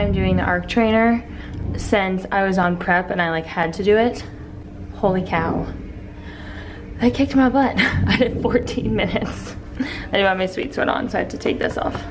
time doing the ARC trainer since I was on prep and I like had to do it. Holy cow. That kicked my butt. I did 14 minutes. I didn't have my sweet sweat on, so I had to take this off.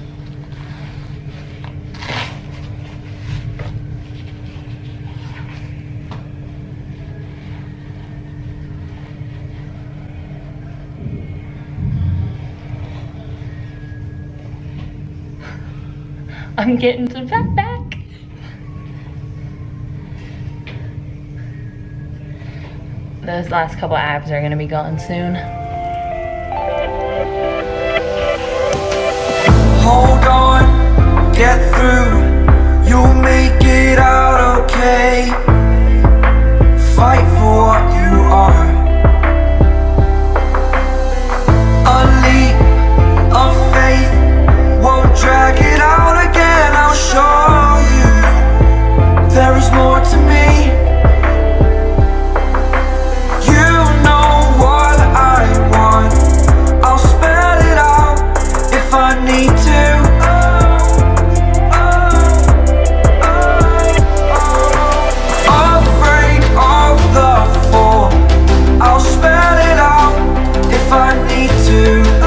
I'm getting some fat back. Those last couple abs are gonna be gone soon. Hold on, get through, you'll make it out okay. Fight for what you are. A leap of faith won't drag it out again. I'll show you there is more to me. You know what I want, I'll spell it out if I need to. Afraid of the fall, I'll spell it out if I need to.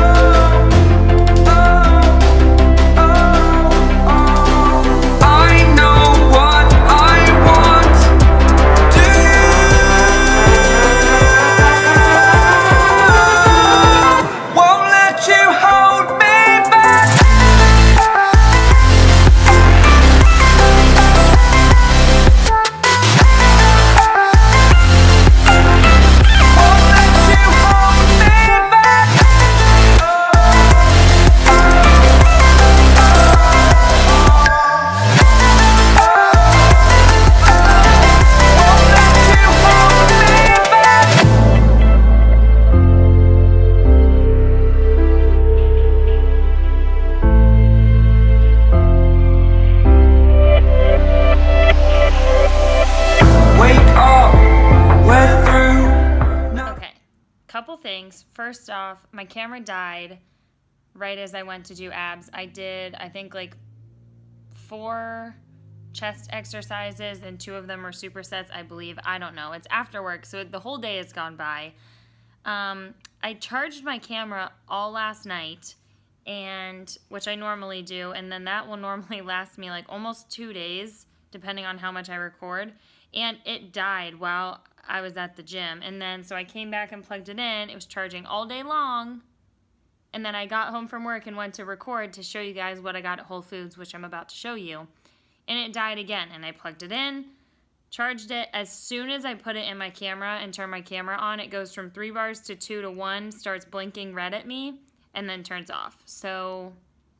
First off, my camera died right as I went to do abs. I did, I think, like 4 chest exercises and 2 of them were supersets, I believe. I don't know. It's after work, so the whole day has gone by. I charged my camera all last night, and which I normally do, and then that will normally last me like almost 2 days, depending on how much I record, and it died while I was at the gym. And then so I came back and plugged it in. It was charging all day long. And then I got home from work and went to record to show you guys what I got at Whole Foods, which I'm about to show you. And it died again. And I plugged it in, charged it. As soon as I put it in my camera and turn my camera on, it goes from 3 bars to 2 to 1, starts blinking red at me, and then turns off. So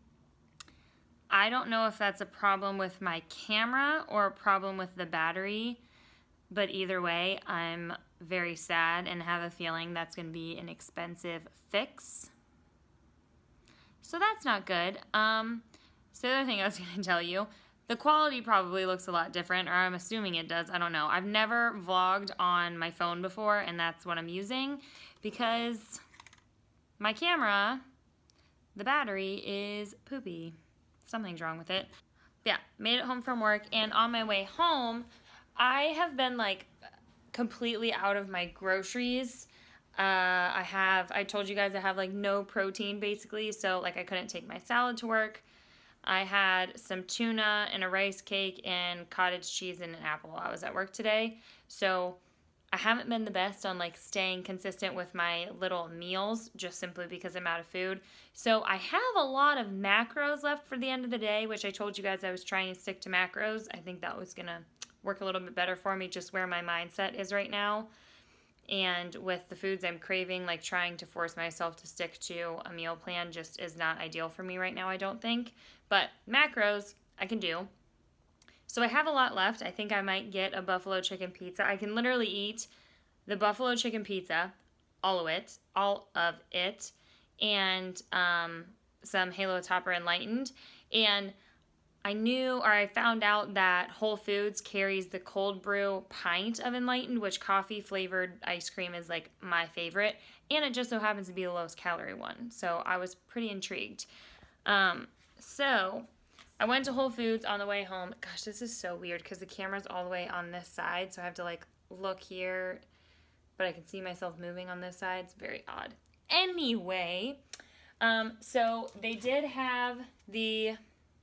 I don't know if that's a problem with my camera or a problem with the battery. But either way, I'm very sad and have a feeling that's going to be an expensive fix. So that's not good. So the other thing I was going to tell you, the quality probably looks a lot different, or I'm assuming it does. I don't know. I've never vlogged on my phone before, and that's what I'm using because my camera, the battery is poopy. Something's wrong with it. Yeah, made it home from work, and on my way home, I have been like completely out of my groceries. I told you guys I have like no protein basically, so like I couldn't take my salad to work. I had some tuna and a rice cake and cottage cheese and an apple. I was at work today, so I haven't been the best on like staying consistent with my little meals just simply because I'm out of food. So I have a lot of macros left for the end of the day, which I told you guys I was trying to stick to macros. I think that was gonna work a little bit better for me just where my mindset is right now. And with the foods I'm craving, like trying to force myself to stick to a meal plan just is not ideal for me right now, I don't think. But macros, I can do. So I have a lot left. I think I might get a buffalo chicken pizza. I can literally eat the buffalo chicken pizza, all of it, and some Halo Topper Enlightened. And I found out that Whole Foods carries the cold brew pint of Enlightened, which coffee flavored ice cream is like my favorite, and it just so happens to be the lowest calorie one. So I was pretty intrigued. So I went to Whole Foods on the way home. Gosh, this is so weird because the camera's all the way on this side, so I have to like look here, but I can see myself moving on this side. It's very odd. Anyway, so they did have the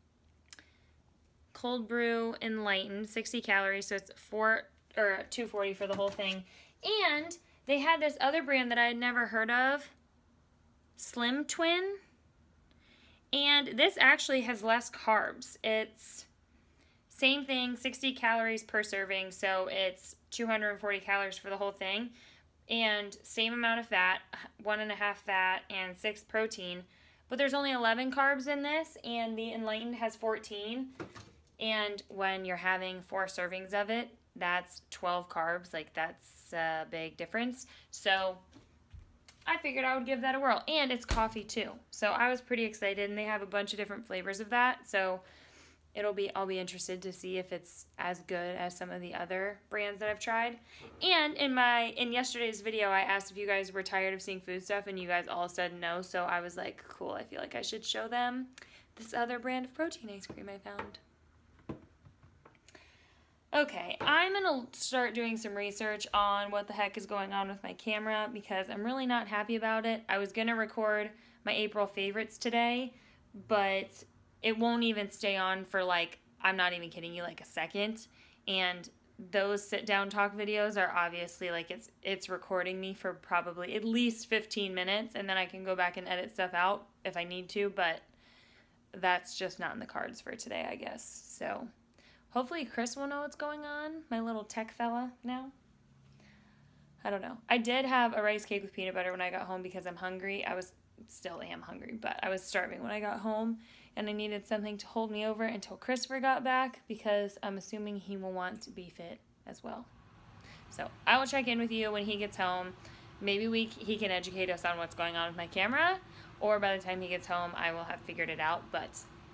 cold brew enlightened, 60 calories, so it's 240 for the whole thing. And they had this other brand that I had never heard of, Slim Twin. And this actually has less carbs. It's same thing, 60 calories per serving, so it's 240 calories for the whole thing. And same amount of fat, 1.5 fat, and 6 protein. But there's only 11 carbs in this, and the Enlightened has 14. And when you're having 4 servings of it, that's 12 carbs. Like, that's a big difference. So I figured I would give that a whirl. And it's coffee too. So I was pretty excited, and they have a bunch of different flavors of that. So I'll be interested to see if it's as good as some of the other brands that I've tried. And in yesterday's video, I asked if you guys were tired of seeing food stuff, and you guys all said no. So I was like, cool, I feel like I should show them this other brand of protein ice cream I found. Okay, I'm going to start doing some research on what the heck is going on with my camera because I'm really not happy about it. I was going to record my April favorites today, but it won't even stay on for like, I'm not even kidding you, like a second. And those sit-down talk videos are obviously like it's recording me for probably at least 15 minutes, and then I can go back and edit stuff out if I need to, but that's just not in the cards for today, I guess. So hopefully Chris will know what's going on, my little tech fella now. I don't know. I did have a rice cake with peanut butter when I got home because I'm hungry. Still am hungry, but I was starving when I got home, and I needed something to hold me over until Christopher got back because I'm assuming he will want to be fit as well. So I will check in with you when he gets home. Maybe he can educate us on what's going on with my camera, or by the time he gets home, I will have figured it out, but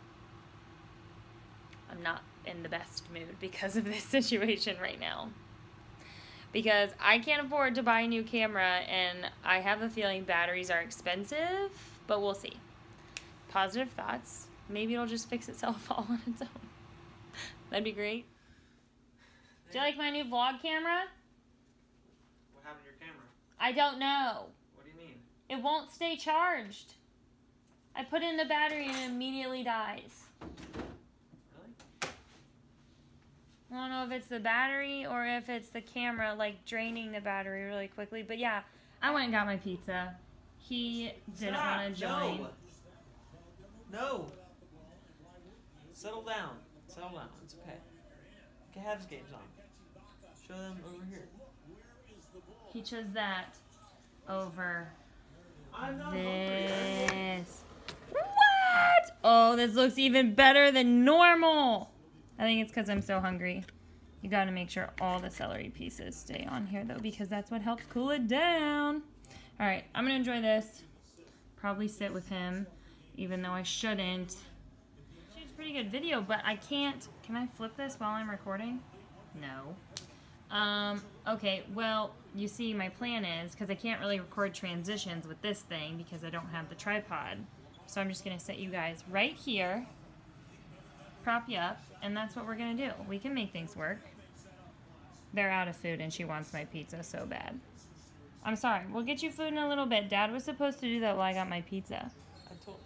I'm not in the best mood because of this situation right now. Because I can't afford to buy a new camera, and I have a feeling batteries are expensive, but we'll see. Positive thoughts. Maybe it'll just fix itself all on its own. That'd be great. Do you like my new vlog camera? What happened to your camera? I don't know. What do you mean? It won't stay charged. I put in the battery and it immediately dies. Really? I don't know if it's the battery or if it's the camera, like, draining the battery really quickly. But yeah, I went and got my pizza. He didn't want to join. No. No. Settle down. Settle down. It's okay. Cavs game's on. Show them over here. He chose that over I'm not this. What? Oh, this looks even better than normal. I think it's because I'm so hungry. You got to make sure all the celery pieces stay on here, though, because that's what helps cool it down. All right, I'm going to enjoy this. Probably sit with him, even though I shouldn't. It's a pretty good video, but I can't. Can I flip this while I'm recording? No. Okay, well, you see, my plan is, because I can't really record transitions with this thing because I don't have the tripod. So I'm just going to set you guys right here, prop you up, and that's what we're going to do. We can make things work. They're out of food, and she wants my pizza so bad. I'm sorry. We'll get you food in a little bit. Dad was supposed to do that while I got my pizza. I told.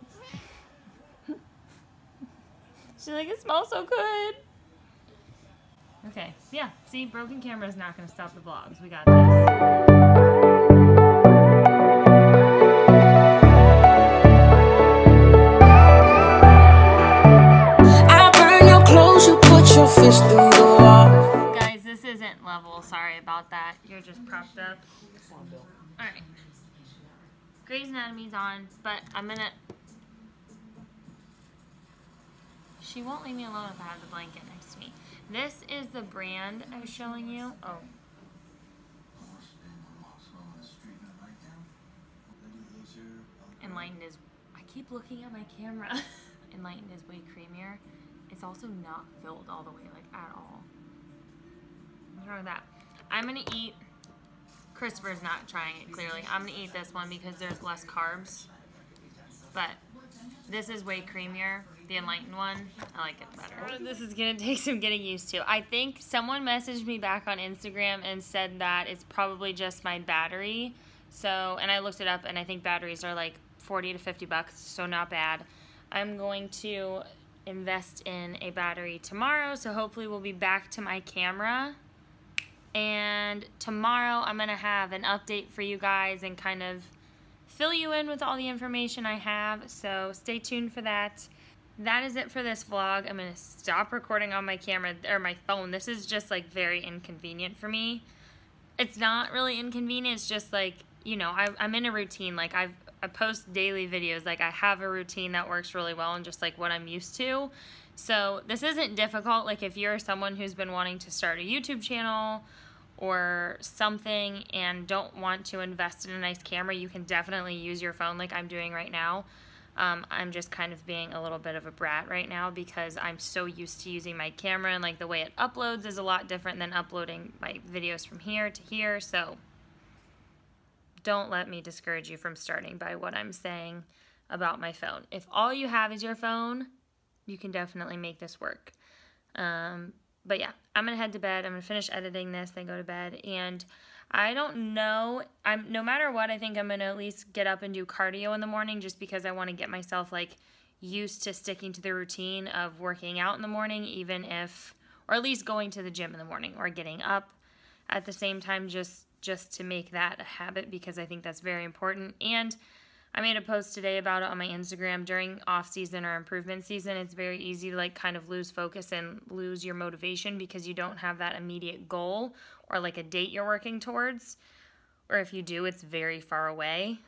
She's like, it smells so good. Okay, yeah. See, broken camera is not going to stop the vlogs. We got this. Fish through the wall. Guys, this isn't level. Sorry about that. You're just propped up. Come on, Bill. Alright. Grey's Anatomy's on, but I'm gonna... She won't leave me alone if I have the blanket next to me. This is the brand I was showing you. Oh. Enlightened is... I keep looking at my camera. Enlightened is way creamier. It's also not filled all the way, like, at all. What's wrong with that? I'm gonna eat... Christopher's not trying it, clearly. I'm gonna eat this one because there's less carbs. But this is way creamier. The Enlightened one. I like it better. This is gonna take some getting used to. I think someone messaged me back on Instagram and said that it's probably just my battery. So, and I looked it up, and I think batteries are like 40 to 50 bucks, so not bad. I'm going to invest in a battery tomorrow, so hopefully we'll be back to my camera. And tomorrow I'm gonna have an update for you guys and kind of fill you in with all the information I have, so stay tuned for that. That is it for this vlog. I'm gonna stop recording on my camera, or my phone. This is just like very inconvenient for me. It's not really inconvenient, it's just like, you know, I'm in a routine. Like I post daily videos, like I have a routine that works really well and just like what I'm used to. So this isn't difficult. Like if you're someone who's been wanting to start a YouTube channel or something and don't want to invest in a nice camera, you can definitely use your phone like I'm doing right now. I'm just kind of being a little bit of a brat right now because I'm so used to using my camera, and like the way it uploads is a lot different than uploading my videos from here to here. So don't let me discourage you from starting by what I'm saying about my phone. If all you have is your phone, you can definitely make this work. But yeah, I'm gonna head to bed. I'm gonna finish editing this, then go to bed. And I don't know, no matter what, I think I'm gonna at least get up and do cardio in the morning, just because I wanna get myself like used to sticking to the routine of working out in the morning, even if, or at least going to the gym in the morning or getting up at the same time, just to make that a habit, because I think that's very important. And I made a post today about it on my Instagram. During off season or improvement season, it's very easy to like kind of lose focus and lose your motivation because you don't have that immediate goal or like a date you're working towards. Or if you do, it's very far away.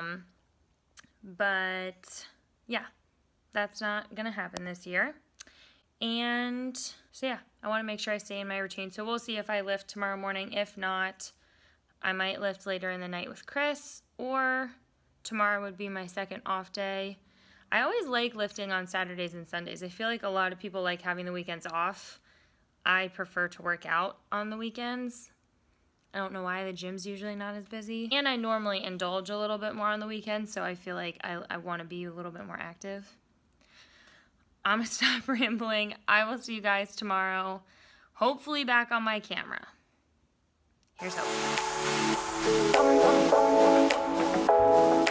But yeah, that's not gonna happen this year. And so yeah, I wanna make sure I stay in my routine. So we'll see if I lift tomorrow morning. If not, I might lift later in the night with Chris, or tomorrow would be my second off day. I always like lifting on Saturdays and Sundays. I feel like a lot of people like having the weekends off. I prefer to work out on the weekends. I don't know why, the gym's usually not as busy. And I normally indulge a little bit more on the weekends, so I feel like I want to be a little bit more active. I'm gonna stop rambling. I will see you guys tomorrow, hopefully back on my camera. Here's hope.